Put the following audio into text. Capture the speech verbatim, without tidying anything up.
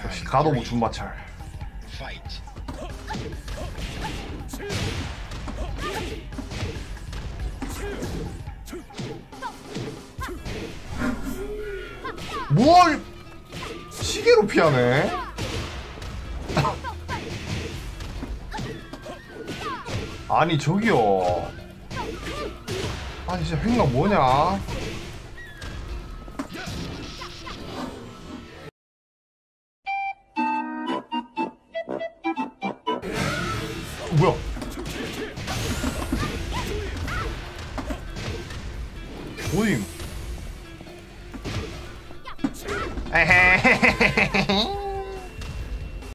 역시 가도부 준마찰. 뭘 시계로 피하네. 아니 저기요. 아니 진짜 횡가 뭐냐. 뭐야? 어임? 에헤헤헤.